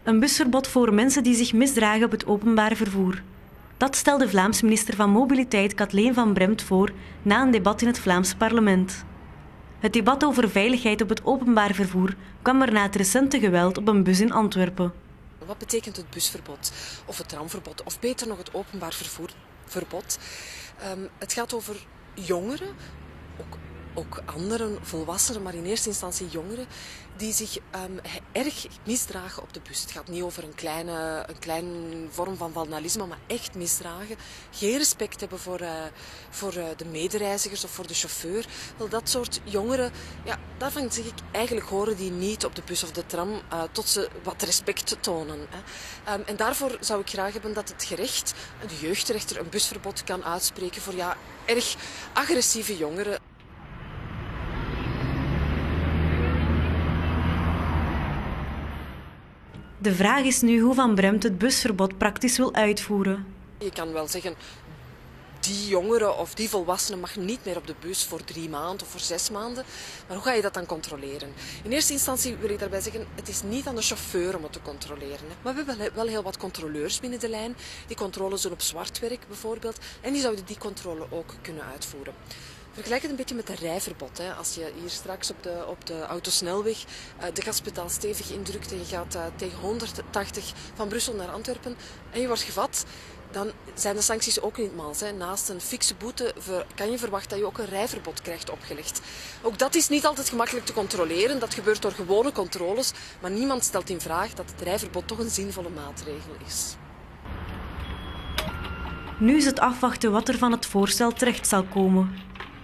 Een busverbod voor mensen die zich misdragen op het openbaar vervoer. Dat stelde Vlaams minister van Mobiliteit Kathleen Van Bremt voor na een debat in het Vlaamse parlement. Het debat over veiligheid op het openbaar vervoer kwam er na het recente geweld op een bus in Antwerpen. Wat betekent het busverbod of het tramverbod of beter nog het openbaar vervoerverbod? Het gaat over jongeren, ook anderen, volwassenen, maar in eerste instantie jongeren, die zich erg misdragen op de bus. Het gaat niet over een kleine vorm van vandalisme, maar echt misdragen. Geen respect hebben voor de medereizigers of voor de chauffeur. Wel, dat soort jongeren, ja, daarvan zeg ik, eigenlijk horen die niet op de bus of de tram tot ze wat respect tonen. En daarvoor zou ik graag hebben dat het gerecht, de jeugdrechter, een busverbod kan uitspreken voor erg agressieve jongeren. De vraag is nu hoe Van Bremt het busverbod praktisch wil uitvoeren. Je kan wel zeggen, die jongere of die volwassene mag niet meer op de bus voor 3 maanden of voor 6 maanden. Maar hoe ga je dat dan controleren? In eerste instantie wil ik daarbij zeggen, het is niet aan de chauffeur om het te controleren. Maar we hebben wel heel wat controleurs binnen de lijn. Die controles doen op zwartwerk bijvoorbeeld. En die zouden die controle ook kunnen uitvoeren. Vergelijk het een beetje met een rijverbod. Als je hier straks op de autosnelweg de gaspedaal stevig indrukt en je gaat tegen 180 van Brussel naar Antwerpen en je wordt gevat, dan zijn de sancties ook niet mals. Naast een fikse boete kan je verwachten dat je ook een rijverbod krijgt opgelegd. Ook dat is niet altijd gemakkelijk te controleren. Dat gebeurt door gewone controles, maar niemand stelt in vraag dat het rijverbod toch een zinvolle maatregel is. Nu is het afwachten wat er van het voorstel terecht zal komen.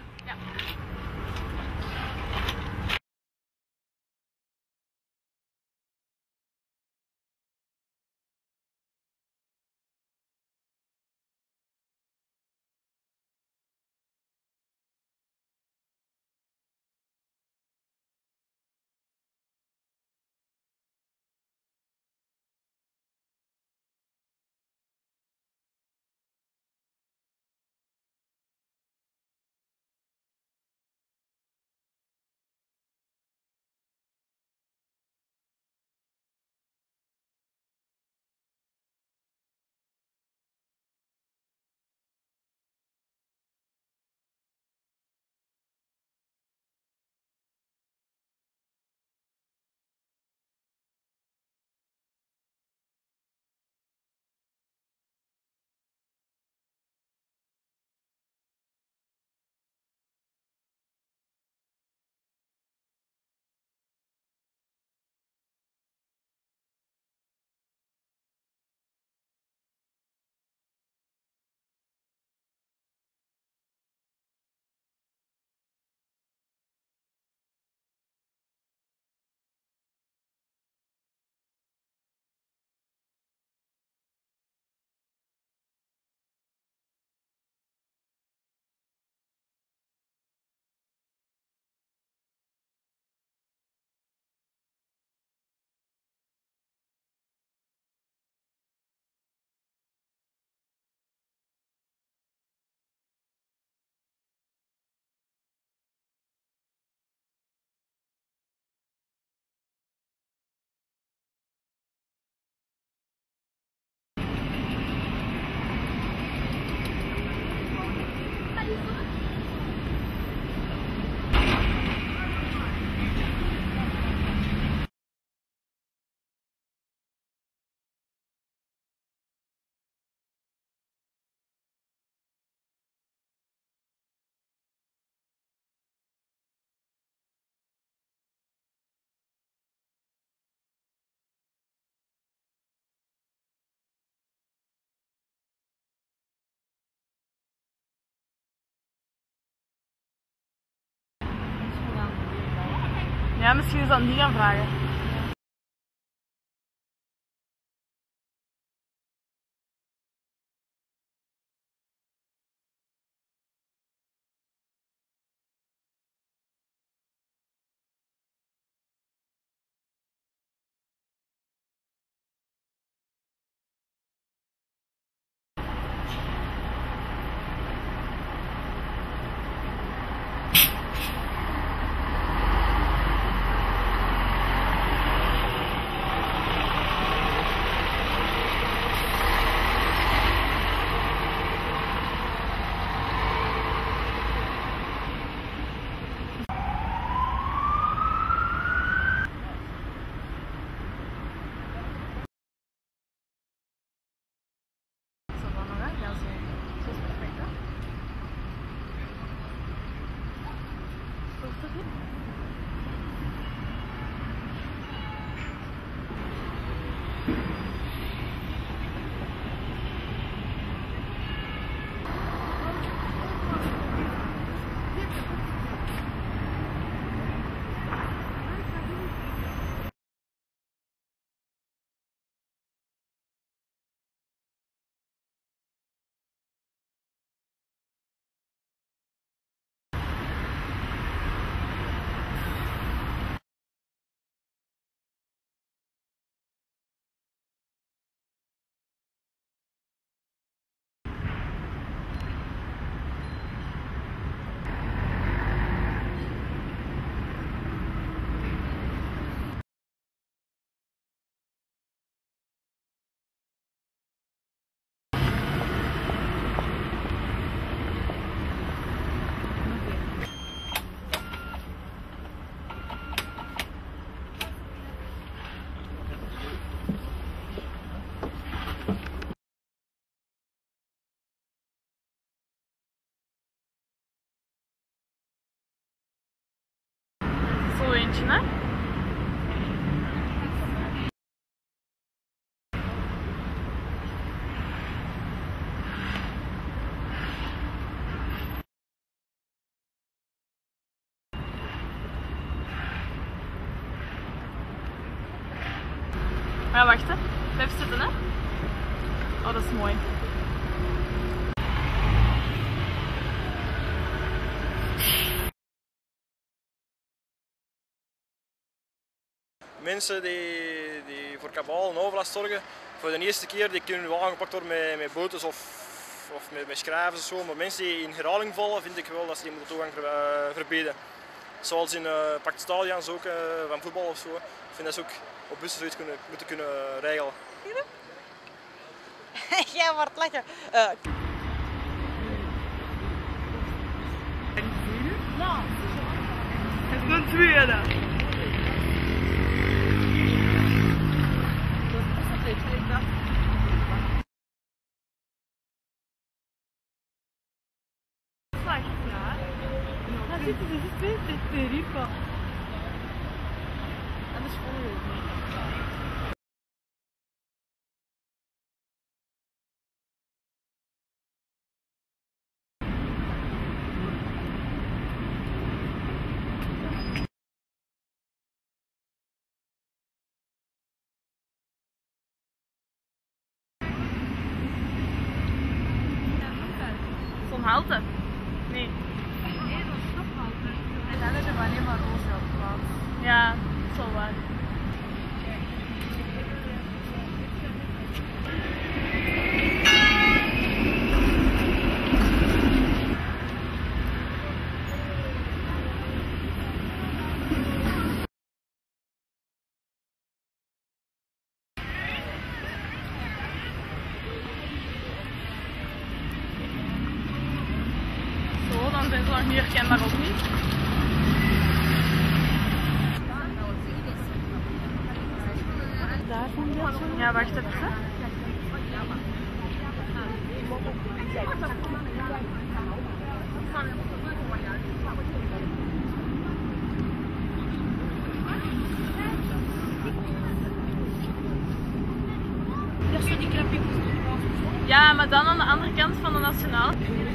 Ja, misschien is dat niet aan vragen. Ja, wacht hè. Blijf zitten hè. Oh, dat is mooi. Mensen die voor kabaal en overlast zorgen, voor de eerste keer die kunnen wel aangepakt worden met boetes of met schrijven of zo. Maar mensen die in herhaling vallen, vind ik wel dat ze die moeten toegang verbieden. Zoals in stadions ook van voetbal of zo. Ik vind dat ze ook op bussen zoiets moeten kunnen regelen. Jij wordt lachen. Het is een tweede. Zo'n halte? Nee. Nee, dat is stophalte. En dan is er alleen maar roze op plaats. Ja, dat is wel waar. Zo, dan zijn ze nog niet herkenbaar ook niet. Ja, wacht even. Hè. Ja, maar dan aan de andere kant van de Nationaal.